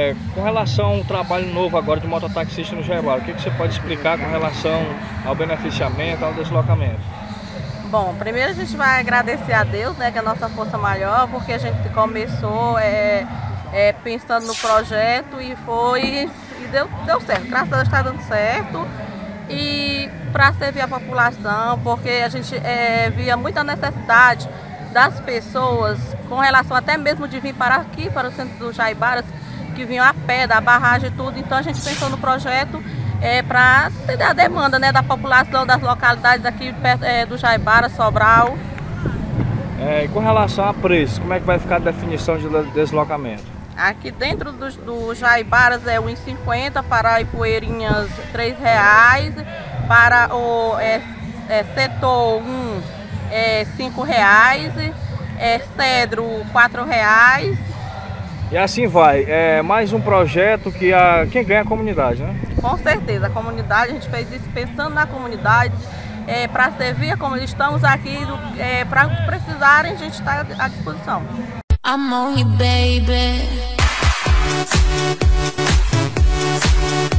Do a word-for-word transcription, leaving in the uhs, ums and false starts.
É, com relação ao trabalho novo agora de mototaxista no Jaibara, o que, que você pode explicar com relação ao beneficiamento, ao deslocamento? Bom, primeiro a gente vai agradecer a Deus, né, que é a nossa força maior, porque a gente começou é, é, pensando no projeto e foi e deu, deu certo. Graças a Deus está dando certo. E para servir a população, porque a gente é, via muita necessidade das pessoas com relação até mesmo de vir para aqui, para o centro do Jaibaras, que vinham a pé, da barragem e tudo. Então a gente pensou no projeto é, para atender a demanda, né, da população das localidades aqui perto é, do Jaibaras, Sobral. É, e com relação a preço, como é que vai ficar a definição de deslocamento? Aqui dentro do, do Jaibaras é um e cinquenta, para Ipueirinhas três reais, para o é, é, setor um é cinco reais, é, Cedro quatro reais. E assim vai, é mais um projeto que a, quem ganha é a comunidade, né? Com certeza, a comunidade, a gente fez isso pensando na comunidade, é, para servir a comunidade. Estamos aqui é, para precisarem, a gente está à disposição. I'm on you, baby.